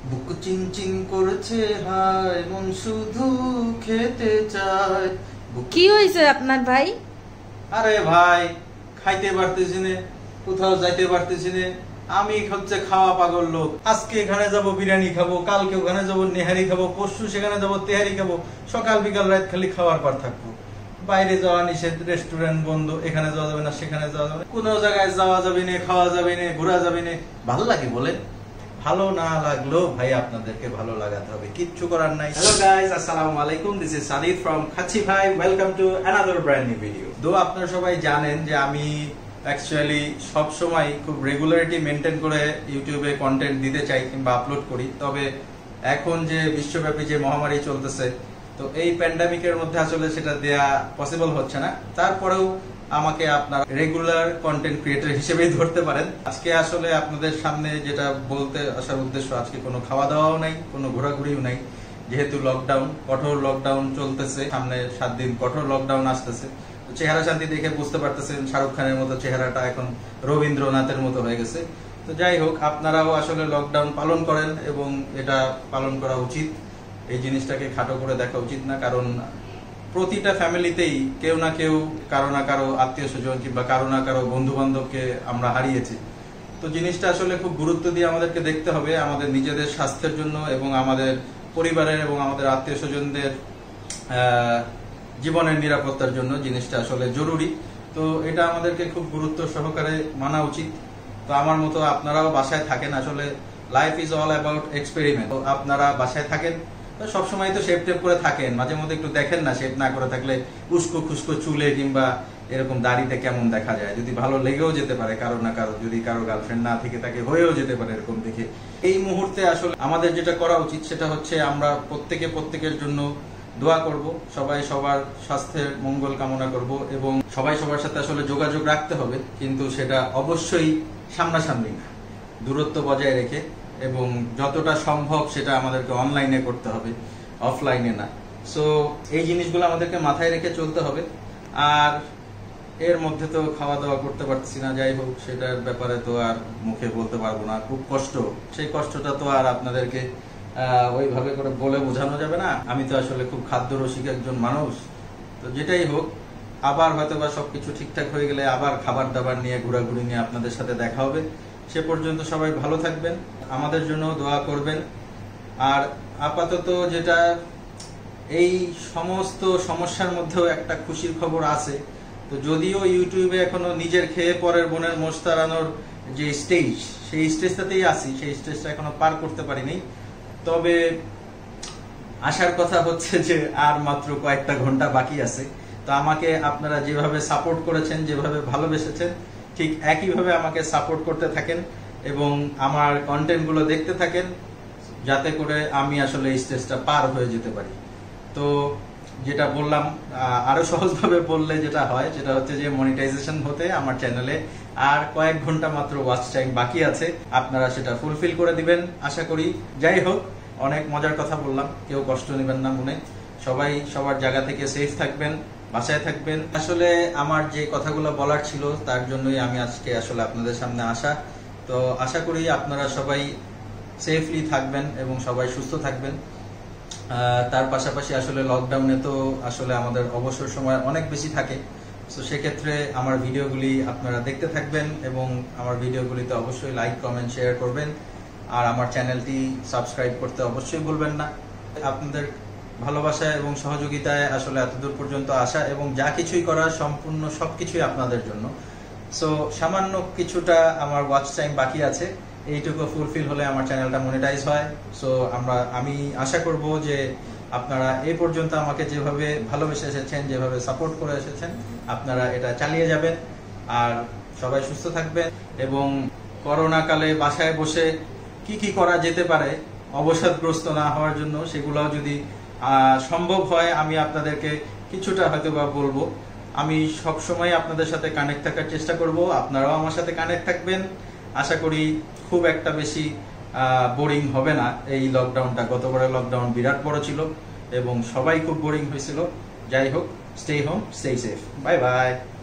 বুক চিনচিন করছে হায় মন শুধু খেতে চায়। কি হয়েছে আপনার ভাই? আরে ভাই, খাইতে পারতেছি না, কোথাও যাইতে পারতেছি না। আমি হচ্ছে খাওয়া পাগল লোক। আজকে এখানে যাব বিরিয়ানি খাবো, কালকে ওখানে যাব নেহারি খাবো, পরশু সেখানে যাব তেহারি খাবো, সকাল বিকাল রাত খালি খাওয়ার পর থাকবো। বাইরে যাওয়া নিষেধ, রেস্টুরেন্ট বন্ধ, এখানে যাওয়া যাবে না, সেখানে যাওয়া যাবে না, কোনো জায়গায় যাওয়া যাবে না, খাওয়া যাবে না, ঘোরা যাবে না। ভালো লাগে বলে? ভালো না লাগলো ভাই আপনাদেরকে ভালো লাগাতে হবে, কিচ্ছু করার নাই। হ্যালো গাইস, আসসালামু আলাইকুম, দিস ইজ সাদিদ ফ্রম খাচ্ছি ভাই। Welcome to another brand new video. তো আপনারা সবাই জানেন যে আমি অ্যাকচুয়ালি সব সময় খুব রেগুলারিটি মেনটেন করে ইউটিউবে কন্টেন্ট দিতে চাই কিংবা আপলোড করি। তবে এখন যে বিশ্বব্যাপী যে মহামারী চলতেছে, তো এই প্যান্ডামিকের মধ্যে আসলে সেটা দেয়া পসিবল হচ্ছে না। তারপরেও আমাকে আপনারা রেগুলার কন্টেন্ট ক্রিয়েটর হিসেবেই ধরতে পারেন। আজকে আসলে আপনাদের সামনে যেটা বলতে আসার উদ্দেশ্য, আজকে কোনো খাওয়া দাওয়াও নাই, কোনো ঘোরাঘুরিও নাই, যেহেতু লকডাউন, কঠোর লকডাউন চলতেছে। সামনে 7 দিন কঠোর লকডাউন আসতেছে। চেহারা শান্তি দেখে বুঝতে পারতেছেন শাহরুখ খানের মতো চেহারাটা এখন রবীন্দ্রনাথের মতো হয়ে গেছে। তো যাই হোক, আপনারাও আসলে লকডাউন পালন করেন এবং এটা পালন করা উচিত। এই জিনিসটাকে খাটো করে দেখা উচিত না, কারণ প্রতিটা ফ্যামিলিতেই কেউ না কেউ, কারো না কারো আত্মীয় স্বজন কিংবা কারো না কারো বন্ধু বান্ধবকে আমরা হারিয়েছি। তো জিনিসটা আসলে খুব গুরুত্ব দিয়ে আমাদেরকে দেখতে হবে, আমাদের নিজেদের স্বাস্থ্যের জন্য এবং আমাদের পরিবারের এবং আমাদের আত্মীয় স্বজনদের জীবনের নিরাপত্তার জন্য জিনিসটা আসলে জরুরি। তো এটা আমাদেরকে খুব গুরুত্ব সহকারে মানা উচিত। তো আমার মতো আপনারাও বাসায় থাকেন, আসলে life is all about experiment. তো আপনারা বাসায় থাকেন, সবসময় তো শেপ টেপ করে থাকেন, মাঝে মধ্যে একটু দেখেন না, শেপ না করে থাকলে উস্কো খুস্কো চুলে কিংবা এরকম দাড়িতে কেমন দেখা যায়। যদি ভালো লেগেও যেতে পারে কারো না কারো, যদি কারো গার্লফ্রেন্ড না থেকে তাকে হয়েও যেতে পারে এরকম দেখে। এই মুহূর্তে আসলে আমাদের যেটা করা উচিত সেটা হচ্ছে আমরা প্রত্যেকের জন্য দোয়া করব, সবাই সবার স্বাস্থ্যের মঙ্গল কামনা করব এবং সবাই সবার সাথে আসলে যোগাযোগ রাখতে হবে, কিন্তু সেটা অবশ্যই সামনাসামনি না, দূরত্ব বজায় রেখে, এবং যতটা সম্ভব সেটা আমাদেরকে অনলাইনে করতে হবে, অফলাইনে না। সো এই জিনিসগুলো আমাদেরকে মাথায় রেখে চলতে হবে। আর এর মধ্যে তো খাওয়া দাওয়া করতে পারছি না, যাই হোক সেটার ব্যাপারে তো আর মুখে বলতে পারবো না। খুব কষ্ট, সেই কষ্টটা তো আর আপনাদেরকে ওইভাবে করে বলে বোঝানো যাবে না। আমি তো আসলে খুব খাদ্য রসিক একজন মানুষ। তো যেটাই হোক, আবার হয়তো বা সবকিছু ঠিকঠাক হয়ে গেলে আবার খাবার দাবার নিয়ে, ঘোরাঘুরি নিয়ে আপনাদের সাথে দেখা হবে। সে পর্যন্ত সবাই ভালো থাকবেন, আমাদের জন্য দোয়া করবেন। আর আপাতত যেটা, এই সমস্ত সমস্যার মধ্যেও একটা খুশির খবর আছে। তো যদিও ইউটিউবে এখনো নিজের খেয়ে পরের বোনের মোষ তাড়ানোর যে স্টেজ, সেই স্টেজটাতেই আছি, সেই স্টেজটা এখনো পার করতে পারিনি। তবে আসার কথা হচ্ছে যে আর মাত্র কয়েকটা ঘন্টা বাকি আছে। তো আমাকে আপনারা যেভাবে সাপোর্ট করেছেন, যেভাবে ভালোবেসেছেন, ঠিক একইভাবে আমাকে সাপোর্ট করতে থাকেন এবং আমার কন্টেন্টগুলো দেখতে থাকেন, যাতে করে আমি আসলে এই স্টেজটা পার হয়ে যেতে পারি। তো যেটা বললাম, আরো সহজভাবে বললে যেটা হয় সেটা হচ্ছে যে মনিটাইজেশন হতে আমার চ্যানেলে আর কয়েক ঘন্টা মাত্র ওয়াচ টাইম বাকি আছে। আপনারা সেটা ফুলফিল করে দিবেন আশা করি। যাই হোক, অনেক মজার কথা বললাম, কেউ কষ্ট নেবেন না মনে। সবাই সবার জায়গা থেকে সেফ থাকবেন, বাসায় থাকবেন। আসলে আমার যে কথাগুলো বলার ছিল তার জন্যই আমি আজকে আসলে আপনাদের সামনে আসা। তো আশা করি আপনারা সবাই সেফলি থাকবেন এবং সবাই সুস্থ থাকবেন। তার পাশাপাশি আসলে লকডাউনে তো আসলে আমাদের অবসর সময় অনেক বেশি থাকে। তো সেক্ষেত্রে আমার ভিডিওগুলি আপনারা দেখতে থাকবেন এবং আমার ভিডিওগুলিতে অবশ্যই লাইক, কমেন্ট, শেয়ার করবেন। আর আমার চ্যানেলটি সাবস্ক্রাইব করতে অবশ্যই ভুলবেন না। আপনাদের ভালোবাসা এবং সহযোগিতায় আসলে এতদূর পর্যন্ত আসা, এবং যা কিছুই করা সম্পূর্ণ সবকিছুই আপনাদের জন্য। সো সামান্য কিছুটা আমার ওয়াচ টাইম বাকি আছে, এইটুকু ফুলফিল হলে আমার চ্যানেলটা মনিটাইজ হয়। সো আমি আশা করব যে আপনারা এই পর্যন্ত আমাকে যেভাবে ভালোবেসে এসেছেন, যেভাবে সাপোর্ট করে এসেছেন, আপনারা এটা চালিয়ে যাবেন। আর সবাই সুস্থ থাকবেন এবং করোনা কালে বাসায় বসে কি কি করা যেতে পারে অবসাদগ্রস্ত না হওয়ার জন্য, সেগুলোও যদি সম্ভব হয় আমি আপনাদেরকে কিছুটা হয়তো বা বলবো। আমি সবসময় আপনাদের সাথে কানেক্ট থাকার চেষ্টা করব, আপনারাও আমার সাথে কানেক্ট থাকবেন। আশা করি খুব একটা বেশি বোরিং হবে না এই লকডাউনটা। গতবারের লকডাউন বিরাট বড় ছিল এবং সবাই খুব বোরিং হয়েছিল। যাই হোক, stay home, stay safe, bye by.